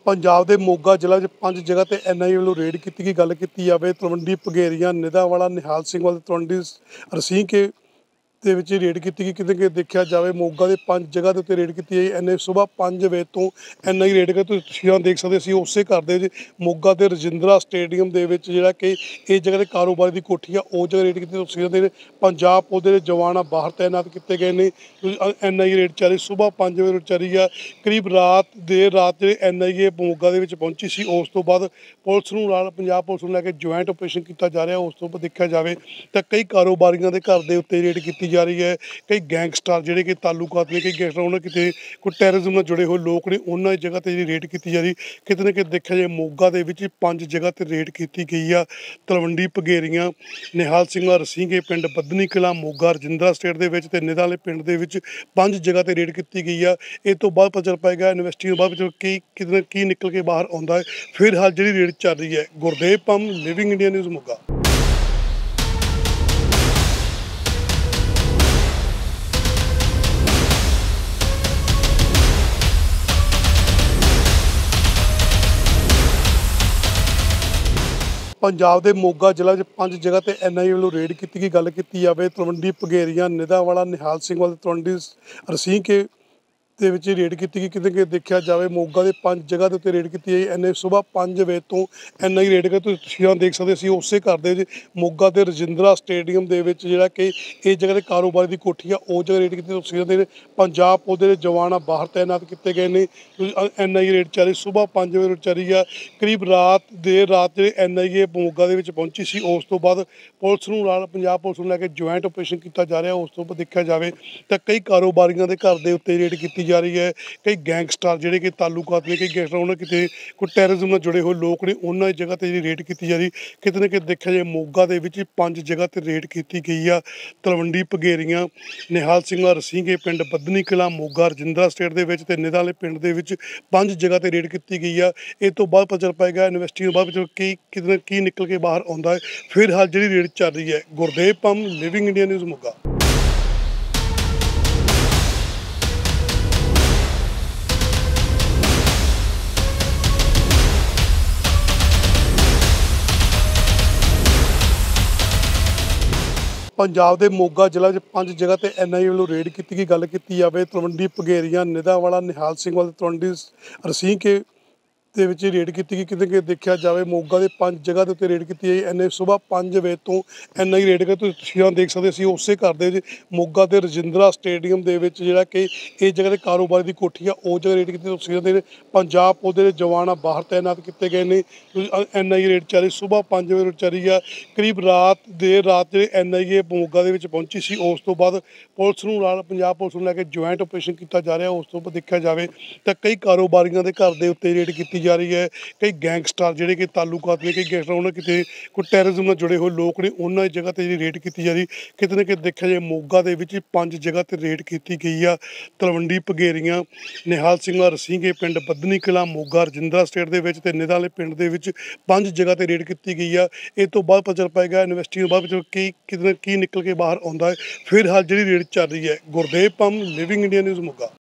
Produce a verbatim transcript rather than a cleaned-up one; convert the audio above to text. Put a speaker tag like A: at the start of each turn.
A: ਪੰਜਾਬ ਦੇ ਮੋਗਾ ਜ਼ਿਲ੍ਹਾ 'ਚ ਪੰਜ ਜਗ੍ਹਾ ਤੇ ਐਨ ਆਈ ਏ ਵੱਲੋਂ ਰੇਡ ਕੀਤੀ ਗਈ। ਗੱਲ ਕੀਤੀ ਜਾਵੇ ਤਲਵੰਡੀ, ਭਗੇਰੀਆਂ, ਨਿਦਾਵਾਲਾ, ਨਿਹਾਲ ਸਿੰਘ ਵਾਲਾ, ਤਲਵੰਡੀ, ਰਸੀਕੇ ਦੇ ਵਿੱਚ ਰੇਡ ਕੀਤੀ ਗਈ। ਕਿਤੇ ਕਿ ਦੇਖਿਆ ਜਾਵੇ ਮੋਗਾ ਦੇ ਪੰਜ ਜਗ੍ਹਾ ਦੇ ਉੱਤੇ ਰੇਡ ਕੀਤੀ ਗਈ। ਐਨੇ ਸੁਬਾਹ ਪੰਜ ਵਜੇ ਤੋਂ ਐਨ ਆਈ ਰੇਡ ਕਰ ਤੁਸੀਂ ਤਸਵੀਰਾਂ ਦੇਖ ਸਕਦੇ ਸੀ। ਉਸੇ ਘਰ ਦੇ ਵਿੱਚ ਮੋਗਾ ਦੇ ਰਜਿੰਦਰਾ ਸਟੇਡੀਅਮ ਦੇ ਵਿੱਚ ਜਿਹੜਾ ਕਿ ਇਹ ਜਗ੍ਹਾ ਦੇ ਕਾਰੋਬਾਰੀ ਦੀ ਕੋਠੀ ਆ, ਉਹ ਜਗ੍ਹਾ ਰੇਡ ਕੀਤੀ। ਤਸਵੀਰਾਂ ਦੇ ਪੰਜਾਬ ਪੁਲਿਸ ਦੇ ਜਵਾਨ ਆ ਬਾਹਰ ਤਾਇਨਾਤ ਕੀਤੇ ਗਏ ਨੇ। ਐਨ ਆਈ ਰੇਡ ਚੱਲੀ ਸੁਬਾਹ ਪੰਜ ਵਜੇ ਚੱਲੀ ਆ। ਕਰੀਬ ਰਾਤ ਦੇਰ ਰਾਤ ਜਿਹੜੇ ਐਨ ਆਈ ਏ ਮੋਗਾ ਦੇ ਵਿੱਚ ਪਹੁੰਚੀ ਸੀ। ਉਸ ਤੋਂ ਬਾਅਦ ਪੁਲਿਸ ਨੂੰ ਨਾਲ ਪੰਜਾਬ ਪੁਲਿਸ ਨੂੰ ਲੈ ਕੇ ਜੁਆਇੰਟ ਆਪਰੇਸ਼ਨ ਕੀਤਾ ਜਾ ਰਿਹਾ। ਉਸ ਤੋਂ ਬਾਅਦ ਦੇਖਿਆ ਜਾਵੇ ਤਾਂ ਕਈ ਕਾਰੋਬਾਰੀਆਂ ਦੇ ਘਰ ਦੇ ਉੱਤੇ ਰੇਡ ਕੀਤੀ ਜਾ ਰਹੀ ਹੈ। ਕਈ ਗੈਂਗਸਟਰ ਜਿਹੜੇ ਕਿ ਤਾਲੁਕਾਤ ਨੇ, ਕਈ ਗੈਂਗਸਟਰ ਉਹਨਾਂ ਕਿਤੇ ਕੋਈ ਟੈਰਰਿਜ਼ਮ ਨਾਲ ਜੁੜੇ ਹੋਏ ਲੋਕ ਨੇ, ਉਹਨਾਂ ਦੀ ਜਗ੍ਹਾ ਤੇ ਜਿਹੜੀ ਰੇਡ ਕੀਤੀ ਜਾ ਰਹੀ। ਕਿਤੇ ਨਾ ਕਿਤੇ ਦੇਖਿਆ ਜਾਏ ਮੋਗਾ ਦੇ ਵਿੱਚ ਪੰਜ ਜਗ੍ਹਾ ਤੇ ਰੇਡ ਕੀਤੀ ਗਈ ਆ। ਤਲਵੰਡੀ, ਭਗੇਰੀਆਂ, ਨਿਹਾਲ ਸਿੰਘ ਵਾਲਾ, ਰਸੀਕੇ ਪਿੰਡ, ਬੱਧਨੀ ਕਲਾਂ, ਮੋਗਾ, ਰਜਿੰਦਰਾ ਸਟੇਟ ਦੇ ਵਿੱਚ ਤੇ ਨਿਦਾਲੇ ਪਿੰਡ ਦੇ ਵਿੱਚ ਪੰਜ ਜਗ੍ਹਾ ਤੇ ਰੇਡ ਕੀਤੀ ਗਈ ਆ। ਇਹ ਤੋਂ ਬਾਅਦ ਪਤਾ ਚੱਲ ਪਾਏਗਾ ਇਨਵੈਸਟੀਗੇਸ਼ਨ ਤੋਂ ਬਾਅਦ ਕੀ ਕਿਤੇ ਕੀ ਨਿਕਲ ਕੇ ਬਾਹਰ ਆਉਂਦਾ ਹੈ। ਫਿਲਹਾਲ ਜਿਹੜੀ ਰੇਡ ਚੱਲ ਰਹੀ ਹੈ। Gurdev Pamm, living India news, Moga. Punjab ਦੇ ਮੋਗਾ ਜ਼ਿਲ੍ਹਾ 'ਚ ਪੰਜ ਜਗ੍ਹਾ ਤੇ ਐਨ ਆਈ ਏ ਵੱਲੋਂ ਰੇਡ ਕੀਤੀ ਗਈ। ਗੱਲ ਕੀਤੀ ਜਾਵੇ ਤਲਵੰਡੀ, ਭਗੇਰੀਆਂ, ਨਿਦਾਵਾਲਾ, ਨਿਹਾਲ ਸਿੰਘ ਵਾਲਾ, ਤਲਵੰਡੀ, ਰਸੀਕੇ ਦੇ ਵਿੱਚ ਰੇਡ ਕੀਤੀ ਗਈ। ਕਿਤੇ ਕਿ ਦੇਖਿਆ ਜਾਵੇ ਮੋਗਾ ਦੇ ਪੰਜ ਜਗ੍ਹਾ ਦੇ ਉੱਤੇ ਰੇਡ ਕੀਤੀ ਗਈ। ਐਨੇ ਸੁਬਾਹ ਪੰਜ ਵਜੇ ਤੋਂ ਐਨ ਆਈ ਰੇਡ ਕਰ ਤੁਸੀਂ ਤਸਵੀਰਾਂ ਦੇਖ ਸਕਦੇ ਸੀ। ਉਸੇ ਘਰ ਦੇ ਵਿੱਚ ਮੋਗਾ ਦੇ ਰਜਿੰਦਰਾ ਸਟੇਡੀਅਮ ਦੇ ਵਿੱਚ ਜਿਹੜਾ ਕਿ ਇਹ ਜਗ੍ਹਾ ਦੇ ਕਾਰੋਬਾਰੀ ਦੀ ਕੋਠੀ ਆ, ਉਹ ਜਗ੍ਹਾ ਰੇਡ ਕੀਤੀ। ਤਸਵੀਰਾਂ ਦੇ ਪੰਜਾਬ ਪੁਲਿਸ ਦੇ ਜਵਾਨ ਆ ਬਾਹਰ ਤਾਇਨਾਤ ਕੀਤੇ ਗਏ ਨੇ। ਐਨ ਆਈ ਰੇਡ ਚੱਲੀ ਸੁਬਾਹ ਪੰਜ ਵਜੇ ਚੱਲੀ ਆ। ਕਰੀਬ ਰਾਤ ਦੇਰ ਰਾਤ ਜਿਹੜੇ ਐਨ ਆਈ ਏ ਮੋਗਾ ਦੇ ਵਿੱਚ ਪਹੁੰਚੀ ਸੀ। ਉਸ ਤੋਂ ਬਾਅਦ ਪੁਲਿਸ ਨੂੰ ਨਾਲ ਪੰਜਾਬ ਪੁਲਿਸ ਨੂੰ ਲੈ ਕੇ ਜੁਆਇੰਟ ਆਪਰੇਸ਼ਨ ਕੀਤਾ ਜਾ ਰਿਹਾ। ਉਸ ਤੋਂ ਬਾਅਦ ਦੇਖਿਆ ਜਾਵੇ ਤਾਂ ਕਈ ਕਾਰੋਬਾਰੀਆਂ ਦੇ ਘਰ ਦੇ ਉੱਤੇ ਰੇਡ ਕੀਤੀ ਜਾ ਰਹੀ ਹੈ। ਕਈ ਗੈਂਗਸਟਰ ਜਿਹੜੇ ਕਿ ਤਾਲੁਕਾਤ ਨੇ, ਕਈ ਗੈਂਗਸਟਰ ਉਹਨਾਂ ਕਿਤੇ ਕੋਈ ਟੈਰਰਿਜ਼ਮ ਨਾਲ ਜੁੜੇ ਹੋਏ ਲੋਕ ਨੇ, ਉਹਨਾਂ ਦੀ ਜਗ੍ਹਾ ਤੇ ਜਿਹੜੀ ਰੇਡ ਕੀਤੀ ਜਾ ਰਹੀ। ਕਿਤੇ ਨਾ ਕਿਤੇ ਦੇਖਿਆ ਜਾਏ ਮੋਗਾ ਦੇ ਵਿੱਚ ਪੰਜ ਜਗ੍ਹਾ ਤੇ ਰੇਡ ਕੀਤੀ ਗਈ ਆ। ਤਲਵੰਡੀ, ਭਗੇਰੀਆਂ, ਨਿਹਾਲ ਸਿੰਘ ਵਾਲਾ, ਰਸੀਕੇ ਪਿੰਡ, ਬੱਧਨੀ ਕਲਾਂ, ਮੋਗਾ, ਰਜਿੰਦਰਾ ਸਟੇਟ ਦੇ ਵਿੱਚ ਤੇ ਨਿਦਾਲੇ ਪਿੰਡ ਦੇ ਵਿੱਚ ਪੰਜ ਜਗ੍ਹਾ ਤੇ ਰੇਡ ਕੀਤੀ ਗਈ ਆ। ਇਹ ਤੋਂ ਬਾਅਦ ਪਤਾ ਚੱਲ ਪਾਏਗਾ ਇਨਵੈਸਟੀਗੇਸ਼ਨ ਤੋਂ ਬਾਅਦ ਕੀ ਕਿਤੇ ਕੀ ਨਿਕਲ ਕੇ ਬਾਹਰ ਆਉਂਦਾ ਹੈ। ਫਿਲਹਾਲ ਜਿਹੜੀ ਰੇਡ ਚੱਲ ਰਹੀ ਹੈ। Gurdev Pamm, living India news, Moga. Punjab ਦੇ ਮੋਗਾ ਜ਼ਿਲ੍ਹਾ 'ਚ ਪੰਜ ਜਗ੍ਹਾ ਤੇ ਐਨ ਆਈ ਏ ਵੱਲੋਂ ਰੇਡ ਕੀਤੀ ਗਈ। ਗੱਲ ਕੀਤੀ ਜਾਵੇ ਤਲਵੰਡੀ, ਭਗੇਰੀਆਂ, ਨਿਦਾਵਾਲਾ, ਨਿਹਾਲ ਸਿੰਘ ਵਾਲਾ, ਤਲਵੰਡੀ, ਰਸੀਕੇ ਦੇ ਵਿੱਚ ਰੇਡ ਕੀਤੀ ਗਈ। ਕਿਤੇ ਕਿ ਦੇਖਿਆ ਜਾਵੇ ਮੋਗਾ ਦੇ ਪੰਜ ਜਗ੍ਹਾ ਦੇ ਉੱਤੇ ਰੇਡ ਕੀਤੀ ਗਈ। ਐਨੇ ਸੁਬਾਹ ਪੰਜ ਵਜੇ ਤੋਂ ਐਨ ਆਈ ਰੇਡ ਕਰ ਤੁਸੀਂ ਤਸਵੀਰਾਂ ਦੇਖ ਸਕਦੇ ਸੀ। ਉਸੇ ਘਰ ਦੇ ਵਿੱਚ ਮੋਗਾ ਦੇ ਰਜਿੰਦਰਾ ਸਟੇਡੀਅਮ ਦੇ ਵਿੱਚ ਜਿਹੜਾ ਕਿ ਇਹ ਜਗ੍ਹਾ ਦੇ ਕਾਰੋਬਾਰੀ ਦੀ ਕੋਠੀ ਆ, ਉਹ ਜਗ੍ਹਾ ਰੇਡ ਕੀਤੀ। ਤਸਵੀਰਾਂ ਦੇ ਪੰਜਾਬ ਪੁਲਿਸ ਦੇ ਜਵਾਨ ਆ ਬਾਹਰ ਤਾਇਨਾਤ ਕੀਤੇ ਗਏ ਨੇ। ਐਨ ਆਈ ਰੇਡ ਚੱਲੀ ਸੁਬਾਹ ਪੰਜ ਵਜੇ ਚੱਲੀ ਆ। ਕਰੀਬ ਰਾਤ ਦੇਰ ਰਾਤ ਜਿਹੜੇ ਐਨ ਆਈ ਏ ਮੋਗਾ ਦੇ ਵਿੱਚ ਪਹੁੰਚੀ ਸੀ। ਉਸ ਤੋਂ ਬਾਅਦ ਪੁਲਿਸ ਨੂੰ ਨਾਲ ਪੰਜਾਬ ਪੁਲਿਸ ਨੂੰ ਲੈ ਕੇ ਜੁਆਇੰਟ ਆਪਰੇਸ਼ਨ ਕੀਤਾ ਜਾ ਰਿਹਾ। ਉਸ ਤੋਂ ਬਾਅਦ ਦੇਖਿਆ ਜਾਵੇ ਤਾਂ ਕਈ ਕਾਰੋਬਾਰੀਆਂ ਦੇ ਘਰ ਦੇ ਉੱਤੇ ਰੇਡ ਕੀਤੀ ਜਾ ਰਹੀ ਹੈ। ਕਈ ਗੈਂਗਸਟਰ ਜਿਹੜੇ ਕਿ ਤਾਲੁਕਾਤ ਨੇ, ਕਈ ਗੈਂਗਸਟਰ ਉਹਨਾਂ ਕਿਤੇ ਕੋਈ ਟੈਰਰਿਜ਼ਮ ਨਾਲ ਜੁੜੇ ਹੋਏ ਲੋਕ ਨੇ, ਉਹਨਾਂ ਦੀ ਜਗ੍ਹਾ ਤੇ ਜਿਹੜੀ ਰੇਡ ਕੀਤੀ ਜਾ ਰਹੀ। ਕਿਤੇ ਨਾ ਕਿਤੇ ਦੇਖਿਆ ਜਾਏ ਮੋਗਾ ਦੇ ਵਿੱਚ ਪੰਜ ਜਗ੍ਹਾ ਤੇ ਰੇਡ ਕੀਤੀ ਗਈ ਆ। ਤਲਵੰਡੀ, ਭਗੇਰੀਆਂ, ਨਿਹਾਲ ਸਿੰਘ ਵਾਲਾ, ਰਸੀਕੇ ਪਿੰਡ, ਬੱਧਨੀ ਕਲਾਂ, ਮੋਗਾ, ਰਜਿੰਦਰਾ ਸਟੇਟ ਦੇ ਵਿੱਚ ਤੇ ਨਿਦਾਲੇ ਪਿੰਡ ਦੇ ਵਿੱਚ ਪੰਜ ਜਗ੍ਹਾ ਤੇ ਰੇਡ ਕੀਤੀ ਗਈ ਆ। ਇਹ ਤੋਂ ਬਾਅਦ ਪਤਾ ਚੱਲ ਪਾਏਗਾ ਇਨਵੈਸਟੀਗੇਸ਼ਨ ਤੋਂ ਬਾਅਦ ਕੀ ਕਿਤੇ ਕੀ ਨਿਕਲ ਕੇ ਬਾਹਰ ਆਉਂਦਾ ਹੈ। ਫਿਲਹਾਲ ਜਿਹੜੀ ਰੇਡ ਚੱਲ ਰਹੀ ਹੈ। Gurdev Pamm, living India news, Moga.